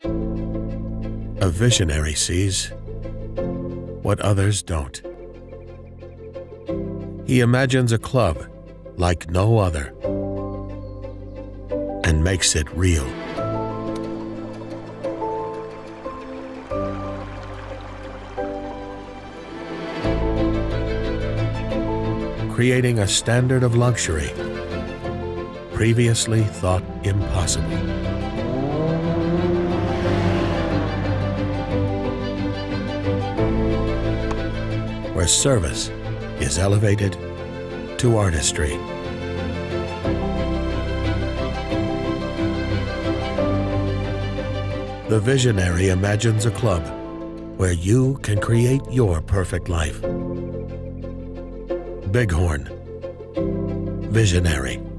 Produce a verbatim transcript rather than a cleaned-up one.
A visionary sees what others don't. He imagines a club like no other and makes it real. Creating a standard of luxury previously thought impossible. Where service is elevated to artistry. The visionary imagines a club where you can create your perfect life. BIGHORN. Visionary.